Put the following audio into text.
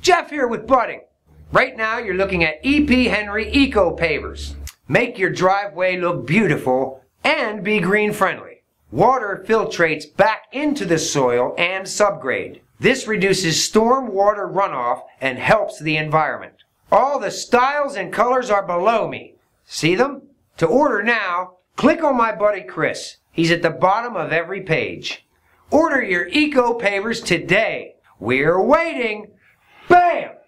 Jeff here with Budding. Right now you're looking at Henry Eco Pavers. Make your driveway look beautiful and be green friendly. Water filtrates back into the soil and subgrade. This reduces storm water runoff and helps the environment. All the styles and colors are below me. See them? To order now, click on my buddy Chris. He's at the bottom of every page. Order your Eco Pavers today. We're waiting. Bam!